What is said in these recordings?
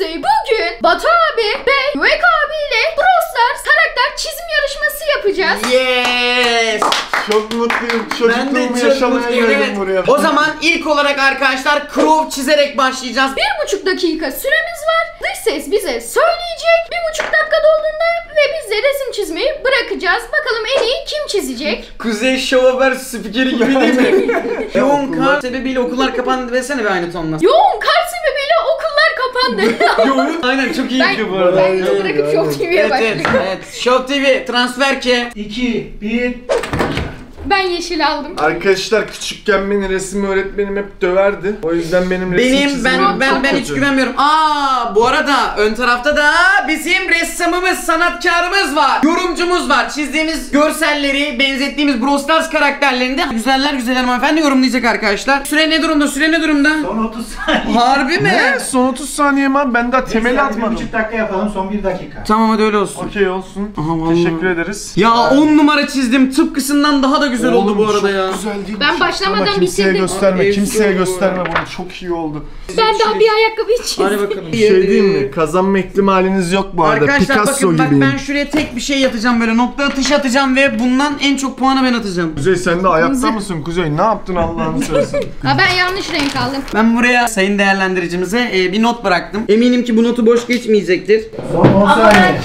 Kuzey, bugün Batu abi ve Yuvek abiyle Brawl Stars karakter çizim yarışması yapacağız. Yes! Çok mutluyum. Çocukluğumu yaşamaya geldim buraya. O zaman ilk olarak arkadaşlar Crow çizerek başlayacağız. 1,5 dakika süremiz var. Dış ses bize söyleyecek. 1,5 dakika dolduğunda ve biz de resim çizmeyi bırakacağız. Bakalım en iyi kim çizecek? Kuzey Show Haber spikeri gibi değil mi? Yoğun kar sebebiyle okullar kapandı desene bir aynı tonla. Yoğun kar sebebiyle okullar kapandı. Yoğun. Aynen çok iyi yapıyor bu arada. Ben de bırakıp Show TV'ye başlıyorum. Evet. Show TV transfer ki. 2, 1. Ben yeşil aldım. Arkadaşlar küçükken beni resim öğretmenim hep döverdi. O yüzden benim resim çizimim ben hiç güvenmiyorum. Bu arada ön tarafta da bizim ressamımız, sanatkarımız var. Yorumcumuz var. Çizdiğimiz görselleri, benzettiğimiz Brawl Stars karakterlerini de güzeller hanımefendi yorumlayacak arkadaşlar. Süre ne durumda? Son 30 saniye. Harbi mi? Ne? Son 30 saniye mi? Ben daha temeli atmadım. 1,5 dakika yapalım, son 1 dakika. Tamam hadi öyle olsun. Okey olsun. Aha, Teşekkür ederiz. Ya 10 numara çizdim. Tıpkısından daha da güzel oldu bu arada ya. Güzel değil mi? Ben başlamadan Ama kimseye bitirdim. gösterme, kimseye Efsane. gösterme bunu. Çok iyi oldu. Ben daha bir ayakkabı çizdim. Hadi bakalım. Bir şey diyeyim mi? Kazanma ihtimaliniz yok bu arada. Arkadaşlar Picasso bakın gibiyim. ben şuraya tek bir şey yatacağım, böyle nokta atışı atacağım ve bundan en çok puanı ben atacağım. Kuzey sen de ayakta mısın Kuzey? Ne yaptın Allah'ını seversen? Ha, ben yanlış renk aldım. Ben buraya sayın değerlendiricimize bir not bıraktım. Eminim ki bu notu boş geçmeyecektir. Son 10 saniye.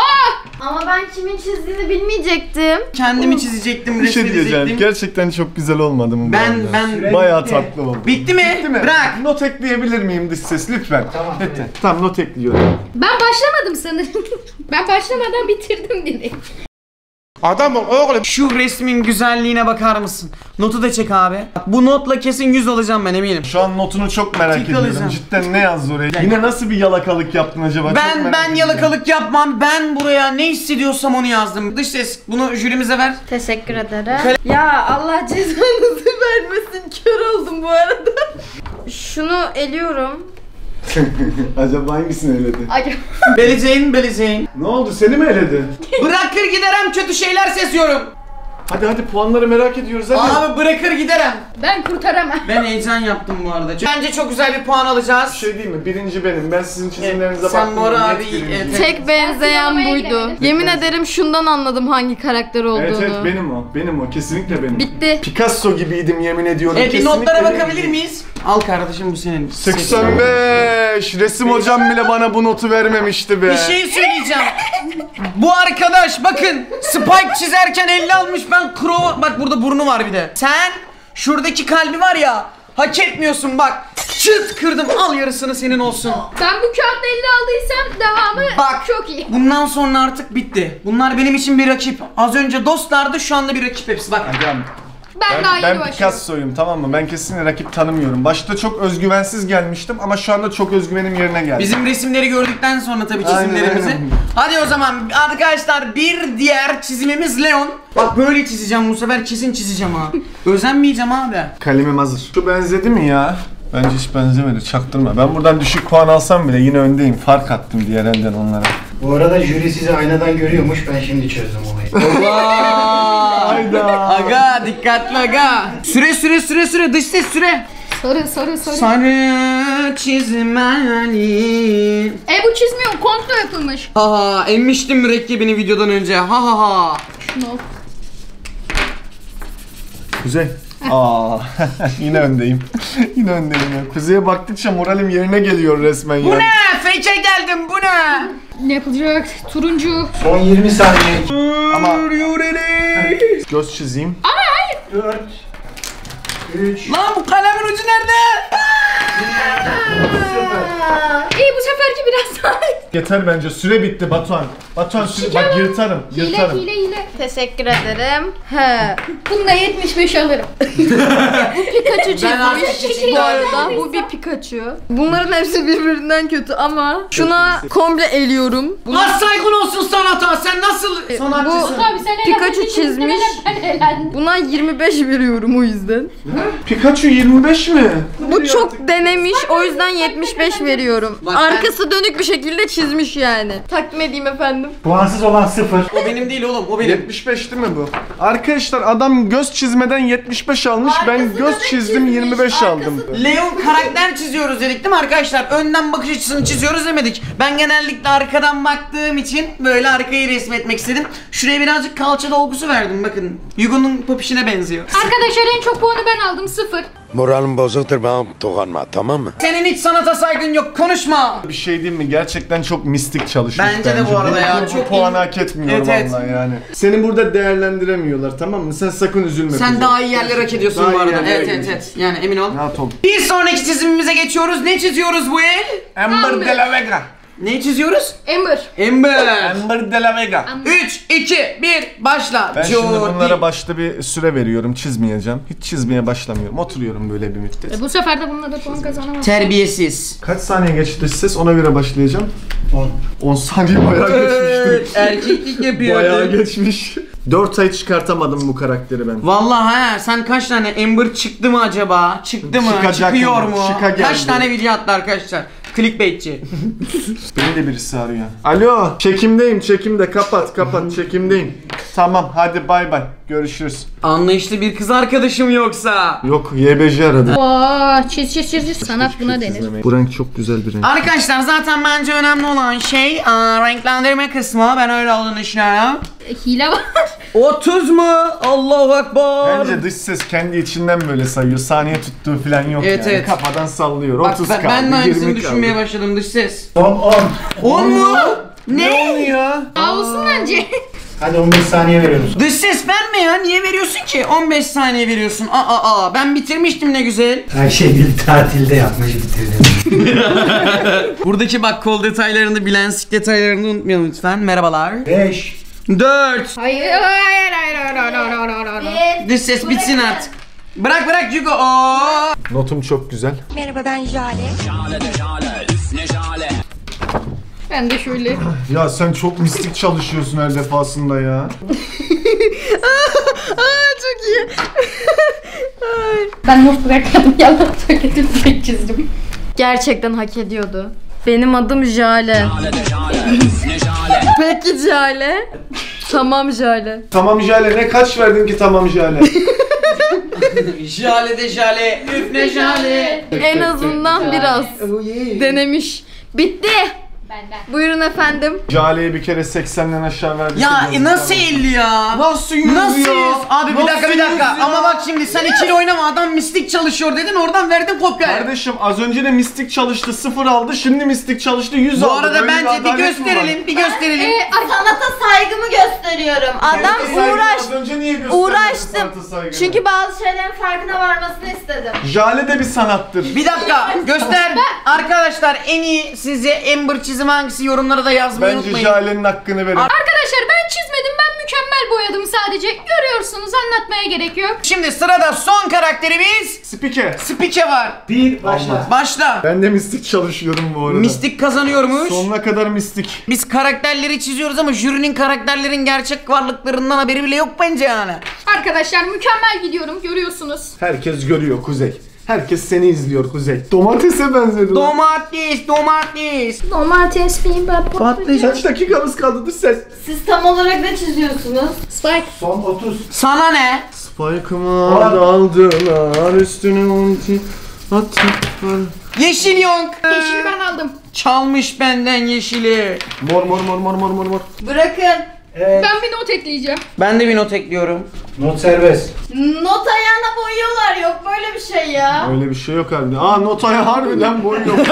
Ama ben kimin çizdiğini bilmeyecektim. Kendimi çizecektim, Bir şey diyeceğim. resmedecektim. Gerçekten çok güzel olmadı mı bu Ben arada? Bayağı tatlı oldu. Bitti mi? Bitti mi? Bırak. Not ekleyebilir miyim dış ses lütfen? Tamam. Bitti. Tamam not ekliyorum. Ben başlamadım sanırım. Ben başlamadan bitirdim direkt. Adamım oğlum. Şu resmin güzelliğine bakar mısın? Notu da çek abi. Bak, bu notla kesin 100 alacağım ben eminim. Şu an notunu çok merak Tik ediyorum. alacağım. Cidden ne yazdı oraya? Yine nasıl bir yalakalık yaptın acaba? Çok merak Ben ediyorum. yalakalık yapmam. Ben buraya ne hissediyorsam onu yazdım. Dış ses bunu jürimize ver. Teşekkür ederim. Ya Allah cezanızı vermesin. Kör oldum bu arada. Şunu eliyorum. Acaba hangisini eledi? Acaba. Beleceğin. Ne oldu? Seni mi eledi? Bırakır giderem, kötü şeyler seziyorum. Hadi puanları merak ediyoruz hadi. Abi bırakır giderem. Ben kurtaramam. Ben heyecan yaptım bu arada. Bence çok güzel bir puan alacağız. Bir şey değil mi? Birinci benim. Ben sizin çizimlerinize Sen baktım. Bora Net abi, birinciyim. evet. Tek benzeyen sinemaya buydu. gidemedim. Yemin ederim şundan anladım hangi karakter olduğunu. Evet benim o. Kesinlikle benim. Bitti. Picasso gibiydim yemin ediyorum. Bir Kesinlikle notlara benim. bakabilir miyiz? Al kardeşim bu senin. 85. Resim hocam bile bana bu notu vermemişti be. Bir şey söyleyeceğim. Bu arkadaş bakın Spike çizerken 50 almış, ben Crow, bak burada burnu var bir de. Sen şuradaki kalbi var ya, hak etmiyorsun bak. Çıt kırdım, al yarısını senin olsun. Ben bu kağıtta 50 aldıysam devamı Bak çok iyi. bundan sonra artık bitti. Bunlar benim için bir rakip. Az önce dostlardı, şu anda bir rakip hepsi bak. Hocam, Ben daha yeni ben başladım. Picasso'yum tamam mı? Ben kesinlikle rakip tanımıyorum. Başta çok özgüvensiz gelmiştim ama şu anda çok özgüvenim yerine geldi. Bizim resimleri gördükten sonra tabii Aynen, çizimlerimizi. aynen. Hadi o zaman arkadaşlar bir diğer çizimimiz Leon. Bak böyle çizeceğim bu sefer, kesin çizeceğim ha. Özenmeyeceğim abi. Kalemim hazır. Şu benzedi mi ya? Bence hiç benzemedi. Çaktırma. Ben buradan düşük puan alsam bile yine öndeyim. Fark attım diğer elden onlara. Bu arada jüri sizi aynadan görüyormuş, ben şimdi çözdüm olayı. Hayda. Aga dikkatli aga. Süre dış ses süre. Sarı. Sarı çizmeli. Bu çizmiyor, kontrol yapılmış. Ha emmiştim mürekkebini videodan önce. Ha. Şunu al. Kuzey. Yine öndeyim. Yine öndeyim ya. Kuzey'e baktıkça moralim yerine geliyor resmen ya. Bu ne? Fake'e geldim, bu ne? Ne yapılacak? Turuncu. Son 20 saniye. Ama göz çizeyim. 4, 3, Lan bu kalemin ucu nerede? İyi, bu seferki biraz daha. Yeter bence. Süre bitti Batuhan. Batuhan süre... Bak yırtarım. Hile. Teşekkür ederim. He. Bunda 75 alırım. Bu Pikachu artık çizmiş bu arada. Bu bir Pikachu. Bunların hepsi birbirinden kötü ama şuna komple eliyorum. Az saygın olsun sanata, sen nasıl sanatçısın? Abi sen Pikachu çizmiş. Buna 25 veriyorum o yüzden. Pikachu 25 mi? Bu çok denemiş, o yüzden 75 veriyorum. Bak Arkası dönük bir şekilde çizmiş yani. Takdim edeyim efendim. Puansız olan 0. O benim değil oğlum, o benim. 75 değil mi bu? Arkadaşlar adam göz çizmeden 75 almış. Ben Arkası göz dönük çizdim çizmiş, 25 arkası aldım. Leon karakter çiziyoruz dedik değil mi arkadaşlar? Önden bakış açısını çiziyoruz demedik. Ben genellikle arkadan baktığım için böyle arkayı resmetmek istedim. Şuraya birazcık kalça dolgusu verdim bakın. Yugo'nun popişine benziyor. Arkadaşlar en çok puanı ben aldım 0. Moralim bozuktur, bana dokunma, tamam mı? Senin hiç sanata saygın yok, konuşma. Bir şey diyeyim mi? Gerçekten çok mistik çalışmış Bence de bu arada ya, Bu çok puanı iyi. hak etmiyor Evet, vallahi yani. Seni burada değerlendiremiyorlar, tamam mı? Sen sakın üzülme. Sen kuzey. daha iyi yerler hak ediyorsun Daha bu iyi arada. yerlere Evet evet gideceksin. evet. Yani emin ol. Rahat ol. Bir sonraki çizimimize geçiyoruz. Ne çiziyoruz bu el? Amber de la Vega. Ne çiziyoruz? Amber. Amber. Amber de la Vega. 3, 2, 1, başla. Ben şimdi Jordi. bunlara başta bir süre veriyorum. Çizmeyeceğim. Hiç çizmeye başlamıyorum. Oturuyorum böyle bir müddet. Bu sefer de bununla da puan kazanamaz. Terbiyesiz. Kaç saniye geçti ses? Ona göre başlayacağım. 10. 10 saniye bayağı geçmişti. Erkeklik yapıyor. Bayağı geçmiş. 4 ay çıkartamadım bu karakteri ben. Vallahi ha, sen kaç tane Amber çıktı mı acaba? Çıktı mı? Çıkacak Çıkıyor mı? mu? Çıka geldi. Kaç tane video attı arkadaşlar? Clickbaitçi. Beni de birisi arıyor. Alo, çekimdeyim, çekimde. Kapat, çekimdeyim. Tamam, hadi bay bay. Görüşürüz. Anlayışlı bir kız arkadaşım yoksa. Yok, YBJ aradı. Aa, çiz. Sanat buna denir. Bu renk çok güzel bir renk. Arkadaşlar zaten bence önemli olan şey renklendirme kısmı. Ben öyle olduğunu düşünüyorum. Hile var. 30 mu? Allahu Ekber. Bence dış ses kendi içinden böyle sayıyor. Saniye tuttuğu falan yok Evet, yani. evet. Kafadan sallıyor. Bak, 30 ben, kaldı, ben de 20 aynısını kaldı. düşünmeye başladım dış ses. 10. 10 mu? Ne? oluyor? Aa, olsun bence. Hadi 15 saniye veriyoruz. Dış ses verme ya. Niye veriyorsun ki? 15 saniye veriyorsun. Ben bitirmiştim ne güzel. Her şey bir tatilde yapmış bitirdim. Buradaki bak kol detaylarını, bilensik detaylarını unutmayalım lütfen. Merhabalar. 5. 4. Hayır. Dış ses bitsin artık. Bırak Hugo. Notum çok güzel. Merhaba ben Jale. Ben de şöyle. Ya sen çok mistik çalışıyorsun her defasında ya. Çok iyi. Ben not bırakmadım. Yalan söyledim. Tek çizdim. Gerçekten hak ediyordu. Benim adım Jale. Peki Jale. Tamam Jale. Tamam Jale, ne kaç verdin ki tamam Jale? Jale de jale, üf ne jale. En azından biraz denemiş. Bitti. Benden. Buyurun efendim. Jale'ye bir kere 80'den aşağı verdiyse... Ya yazık nasıl bana. 50 ya? Nasıl 100 Nasıl ya? 100? Abi bir Nasıl dakika 100 ya? ama bak şimdi sen ikili oynama, adam mistik çalışıyor dedin, oradan verdin kopya. Kardeşim az önce de mistik çalıştı 0 aldı, şimdi mistik çalıştı 100 Bu aldı. arada Böyle bence bir adalet mi var? gösterelim. Sanata saygımı gösteriyorum. Sanata Adam saygı uğraş. az önce niye göstermedin Uğraştım. sanata saygını? Çünkü bazı şeylerin farkına varmasını istedim. Jale de bir sanattır. Bir dakika göster. Arkadaşlar en iyi size Amber çizimi hangisi, yorumlara da yazmayı Bence unutmayın. Jale'nin hakkını verin. Arkadaşlar ben çizmedim. Ben mükemmel boyadım sadece. Görüyorsunuz, anlatmaya gerek yok. Şimdi sırada son karakterimiz Spike. Spike var. 1 başla. Başla. Ben de mistik çalışıyorum bu arada. Mistik kazanıyormuş. Sonuna kadar mistik. Biz karakterleri çiziyoruz ama jürinin karakterlerin gerçek varlıklarından haberi bile yok bence yani. Arkadaşlar mükemmel gidiyorum. Görüyorsunuz. Herkes görüyor Kuzey. Herkes seni izliyor Kuzey. Domatese benzedi. Domates. Domates, biber, patlıcan. Kaç dakikamız kaldı dış ses? Siz tam olarak ne çiziyorsunuz? Spike. Son 30. Sana ne? Spike'ıma daldılar üstüne ulti attılar. Yeşil yonk. Yeşili ben aldım. Çalmış benden yeşili. Mor. Bırakın. Evet. Ben bir not ekleyeceğim. Ben de bir not ekliyorum. Not serbest. Not ayağına boyuyorlar. Yok böyle bir şey ya. Öyle bir şey yok herhalde. Aa notaya harbiden boy yok.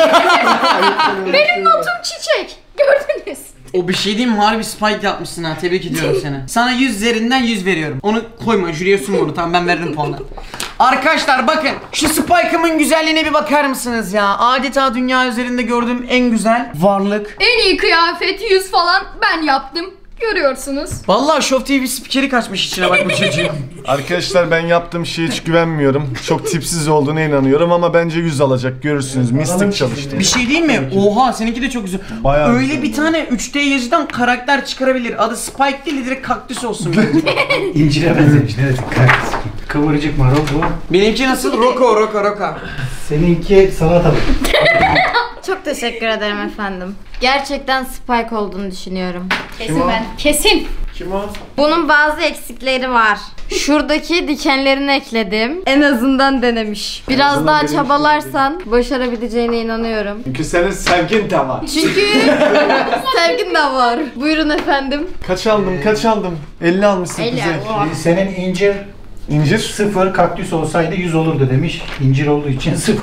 Benim notum çiçek. Gördünüz. O bir şey değil mi? Harbi spike yapmışsın ha. Tebrik ediyorum seni. Sana 100 üzerinden 100 veriyorum. Onu koyma. Jüriye sunma onu. Tamam ben veririm puanı. Arkadaşlar bakın. Şu Spike'ımın güzelliğine bir bakar mısınız ya? Adeta dünya üzerinde gördüğüm en güzel varlık. En iyi kıyafet 100 falan ben yaptım. Görüyorsunuz. Vallahi Show TV spikeri kaçmış içine bak bu çocuğun. Arkadaşlar ben yaptığım şeye hiç güvenmiyorum. Çok tipsiz olduğuna inanıyorum ama bence 100 alacak. Görürsünüz. Mistik çalıştım. Bir şey değil mi? Oha seninki de çok güzel. Bayağı Öyle güzel. bir tane 3D yazıdan karakter çıkarabilir. Adı Spike değil, direkt kaktüs olsun bence. İncire benzemiş. Ne dedik? Kıvırcık marul bu. Benimki nasıl? Roko. Seninki salatalık. Çok teşekkür ederim efendim. Gerçekten Spike olduğunu düşünüyorum. Kesin ben. Kesin. Kim o? Bunun bazı eksikleri var. Şuradaki dikenlerini ekledim. En azından denemiş. Biraz azından daha denemiş çabalarsan başarabileceğine inanıyorum. Çünkü senin sevgin de var. Çünkü sevgin de var. Buyurun efendim. Kaç aldım? 50 almışsın 50, Kuzey. wow. Senin incir İncir? 0, kaktüs olsaydı 100 olurdu demiş. İncir olduğu için 0.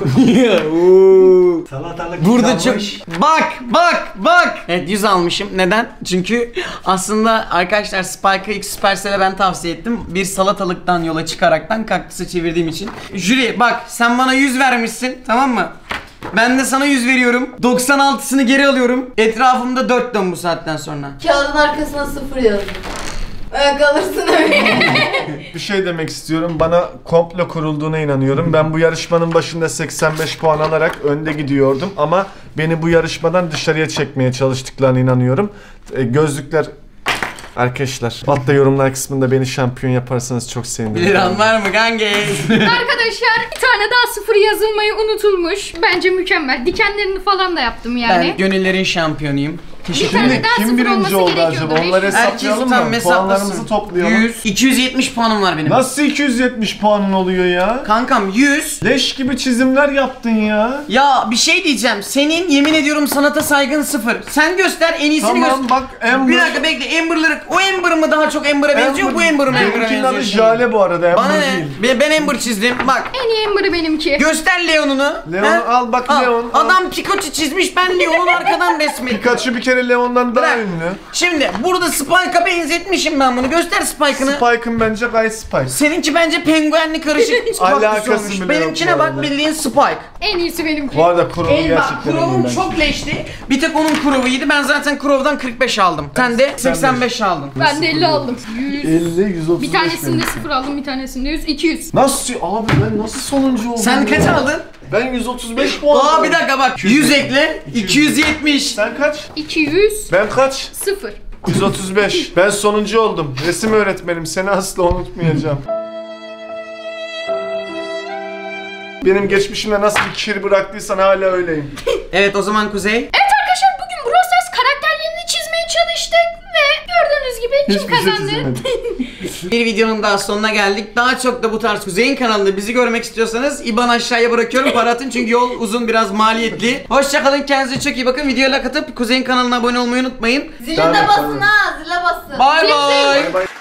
Salatalık Burada çok... kalmış. Bak. Evet 100 almışım. Neden? Çünkü aslında arkadaşlar Spike'ı ilk Supercell'e ben tavsiye ettim. Bir salatalıktan yola çıkaraktan kaktüse çevirdiğim için. Jüri bak sen bana 100 vermişsin, tamam mı? Ben de sana 100 veriyorum. 96'sını geri alıyorum. Etrafımda 4 dön bu saatten sonra. Kağıdın arkasına 0 yazdım. Öyle kalırsın öyle. Bir şey demek istiyorum. Bana komplo kurulduğuna inanıyorum. Ben bu yarışmanın başında 85 puan alarak önde gidiyordum ama beni bu yarışmadan dışarıya çekmeye çalıştıklarına inanıyorum. Gözlükler arkadaşlar. Hatta yorumlar kısmında beni şampiyon yaparsanız çok sevinirim. 1 liran var mı kanka? Arkadaşlar bir tane daha 0 yazılmayı unutulmuş. Bence mükemmel. Dikenlerini falan da yaptım yani. Ben gönüllerin şampiyonuyum. Bir tane daha Kim 0 birinci olması oldu gerekiyordu. acaba? Onları Herkes hesaplayalım tam mı? Puanlarımızı toplayalım. 100, 270 puanım var benim. Nasıl 270 puanın oluyor ya? Kankam 100. Leş gibi çizimler yaptın ya. Ya bir şey diyeceğim. Senin yemin ediyorum sanata saygın 0. Sen göster, en iyisini göster. Tamam bak Amber. Bir dakika bekle. Amber'ları, o Amber mı daha çok Amber'a benziyor? Bu Amber mı Amber'a Benimkinin adı benziyor? Jale bu arada. Bana Amber ne? değil. Ben Amber çizdim. Bak. En iyi Amber'ı benimki. Göster Leon'unu. Leon He? al bak Leon. al. Adam Pikachu çizmiş, ben Leon'un arkadan resmi. Pikachu bir kere Leon'dan daha Bırak. ünlü. Şimdi burada Spike'a benzetmişim ben bunu. Göster Spike'ını. Spike'ın bence gayet Spike. Seninki bence penguenli karışık Spike'lısı Alakası olmuş. bile yok Benimkine bu bak arada. bildiğin Spike. En iyisi benimki. Bu arada Kurovu Bak gerçekten Kurov'um iyiyim çok leşti. Bir tek onun Kurov'u iyiydi. Ben zaten Kurov'dan 45 aldım. Sen de 85 aldın. Ben de 50 aldım. 100. 50, 135 Bir tanesinde benimki. 0 aldım, bir tanesinde 100, 200. Nasıl? Abi ben nasıl sonuncu oldum? Sen kaç ya? aldın? Ben 135 puan aldım. Aa bir dakika bak. 100 ekle. 270. Sen kaç? 200, Ben kaç? 0. 135. Ben sonuncu oldum. Resim öğretmenim. Seni asla unutmayacağım. Benim geçmişimde nasıl bir kir bıraktıysan hala öyleyim. Evet o zaman Kuzey. Evet arkadaşlar bugün Brawl Stars karakterlerini çizmeye çalıştık ve gördüğünüz gibi kim kazandı? Bir videonun daha sonuna geldik. Daha çok da bu tarz Kuzey'in kanalında bizi görmek istiyorsanız IBAN aşağıya bırakıyorum. Para atın çünkü yol uzun, biraz maliyetli. Hoşçakalın, kendinize çok iyi bakın. Videoya like atıp Kuzey'in kanalına abone olmayı unutmayın. Zile de basın ha, zile basın. Bye bye. Bay bay.